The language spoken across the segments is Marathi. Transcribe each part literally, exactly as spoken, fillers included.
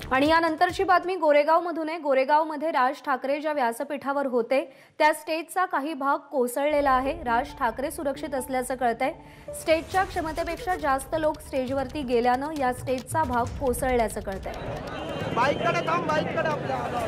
आणि यानंतरची बातमी गोरेगावमधून आहे। गोरेगावमध्ये राज ठाकरे ज्या व्यासपीठावर होते त्या स्टेजचा काही भाग कोसळलेला आहे। राज ठाकरे सुरक्षित असल्याचं कळतंय। स्टेजच्या क्षमतेपेक्षा जास्त लोक स्टेजवरती गेल्यानं या स्टेजचा भाग कोसळल्याचं कळतंय। बाईककडे थांब, बाईककडे आपल्या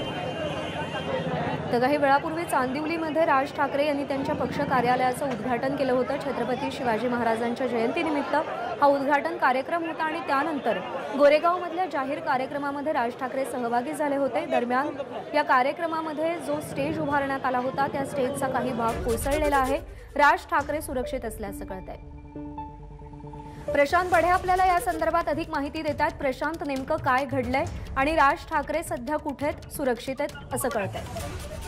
तर काही वेळापूर्वी चांदिवलीमध्ये राज ठाकरे यांनी त्यांच्या पक्ष कार्यालयाचं उद्घाटन केलं होतं। छत्रपती शिवाजी महाराजांच्या जयंतीनिमित्त हा उद्घाटन कार्यक्रम होता आणि त्यानंतर गोरेगावमधल्या जाहीर कार्यक्रमामध्ये राज ठाकरे सहभागी झाले होते। दरम्यान या कार्यक्रमामध्ये जो स्टेज उभारण्यात आला होता त्या स्टेजचा काही भाग कोसळलेला आहे। राज ठाकरे सुरक्षित असल्याचं कळतंय। प्रशांत बढे आपल्याला या संदर्भात अधिक माहिती देत आहेत। प्रशांत, नेमकं काय घडलंय आणि राज ठाकरे सध्या कुठे आहेत, सुरक्षित आहेत असं कळतंय?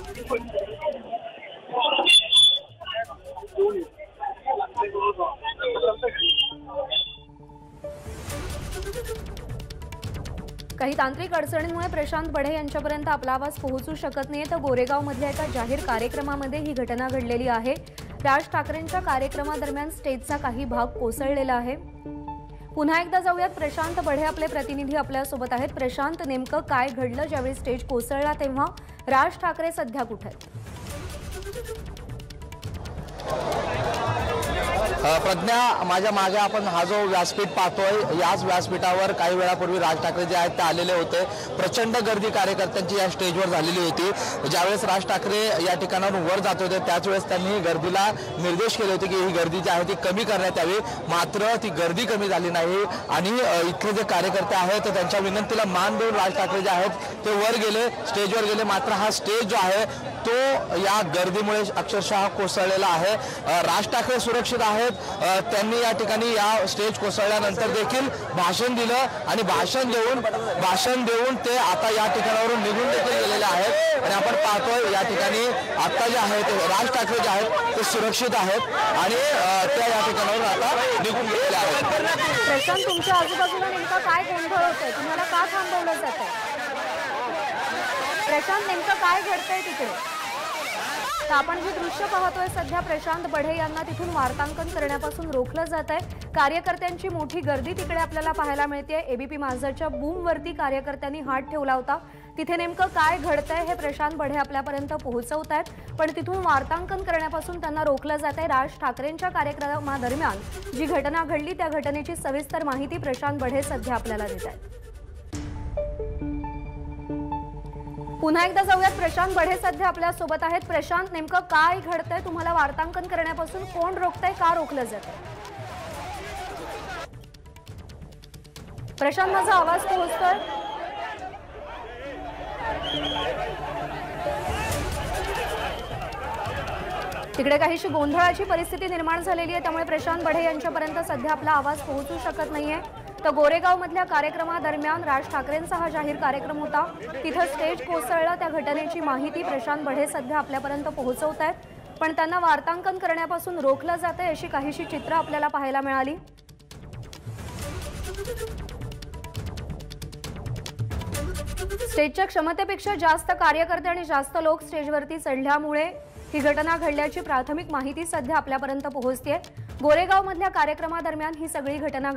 काही तांत्रिक अडचणींमुळे प्रशांत बढे यांच्यापर्यंत आपला आवाज पोहोचू शकत नाहीये। तर गोरेगावमधल्या एका जाहीर कार्यक्रमामध्ये ही घटना घडलेली आहे। राज ठाकरेंच्या कार्यक्रमादरम्यान स्टेजचा काही भाग कोसळलेला आहे। पुन्हा एकदा जाऊयात, प्रशांत बढे आपले प्रतिनिधी आपल्या सोबत आहेत। प्रशांत, नेमकं काय घडलं ज्यावेळी स्टेज कोसळला तेव्हा? राज ठाकरे सध्या कुठे आहेत? प्रज्ञा, माझ्या मागे आपण हा जो व्यासपीठ पाहतोय, याच व्यासपीठावर काही वेळापूर्वी राज ठाकरे जे आहेत ते आलेले होते। प्रचंड गर्दी कार्यकर्त्यांची या स्टेजवर झालेली होती। ज्यावेळेस राज ठाकरे या ठिकाणावरून वर जात होते त्याच वेळेस त्यांनी गर्दीला निर्देश केले होते की ही गर्दी जी आहे ती कमी करण्यात यावी, मात्र ती गर्दी कमी झाली नाही आणि इथले जे कार्यकर्ते आहेत तर त्यांच्या विनंतीला मान देऊन राज ठाकरे जे आहेत ते वर गेले, स्टेजवर गेले। मात्र हा स्टेज जो आहे तो या गर्दीमुळे अक्षरशः कोसळलेला आहे। राज ठाकरे सुरक्षित आहेत। त्यांनी या ठिकाणी या स्टेज कोसळल्यानंतर देखील भाषण दिलं आणि भाषण देऊन भाषण देऊन ते आता या ठिकाणावरून निघून देखील गेलेले आहेत आणि आपण पाहतोय या ठिकाणी आता जे आहे ते राज ठाकरे जे आहेत ते सुरक्षित आहेत आणि त्या या ठिकाणावरून आता निघून गेलेले आहेत। प्रशांत, तुमच्या आजूबाजूला नेमका काय गोंधळ होतोय? तुम्हाला का थांबवलं जातंय? प्रशांत, नेमकं काय घडतंय तिकडे? तर आपण जे दृश्य पाहतोय सध्या, प्रशांत बढे यांना तिथून वार्तांकन करण्यापासून रोखलं जात आहे। कार्यकर्त्यांची मोठी गर्दी तिकडे आपल्याला पाहायला मिळते। एबीपी माझाच्या बूमवरती कार्यकर्त्यांनी हात ठेवला होता। तिथे नेमकं काय घडतंय हे प्रशांत बढे आपल्यापर्यंत पोहोचवत आहेत, पण तिथून वार्तांकन करण्यापासून त्यांना रोखलं जात आहे। राज ठाकरेंच्या कार्यक्रमादरम्यान जी घटना घडली त्या घटनेची सविस्तर माहिती प्रशांत बढे सध्या आपल्याला देत आहेत। पुन्हा एकदा जाऊयात, प्रशांत बढे सध्या आपल्या सोबत आहेत। प्रशांत, नेमकं काय घडतंय? तुम्हाला वार्तांकन करण्यापासून कोण रोखतंय, का रोखलं जातंय? प्रशांत, माझा आवाज पोहोचतोय? तिकडे काहीशी गोंधळाची परिस्थिती निर्माण झालेली आहे, त्यामुळे प्रशांत बढे यांच्यापर्यंत सध्या आपला आवाज पोहोचू शकत नाहीये। तर गोरेगावमधल्या कार्यक्रमादरम्यान राज ठाकरेंचा हा जाहीर कार्यक्रम होता, तिथं स्टेज कोसळलं। त्या घटनेची माहिती प्रशांत बढे सध्या आपल्यापर्यंत पोहोचवत आहेत, पण त्यांना वार्तांकन करण्यापासून रोखलं जातंय अशी काहीशी चित्र आपल्याला पाहायला मिळाली। स्टेजच्या क्षमतेपेक्षा जास्त कार्यकर्ते आणि जास्त लोक स्टेजवरती चढल्यामुळे ही घटना घडल्याची प्राथमिक माहिती सध्या आपल्यापर्यंत पोहोचतेय। गोरेगावमधल्या कार्यक्रमादरम्यान ही सगळी घटना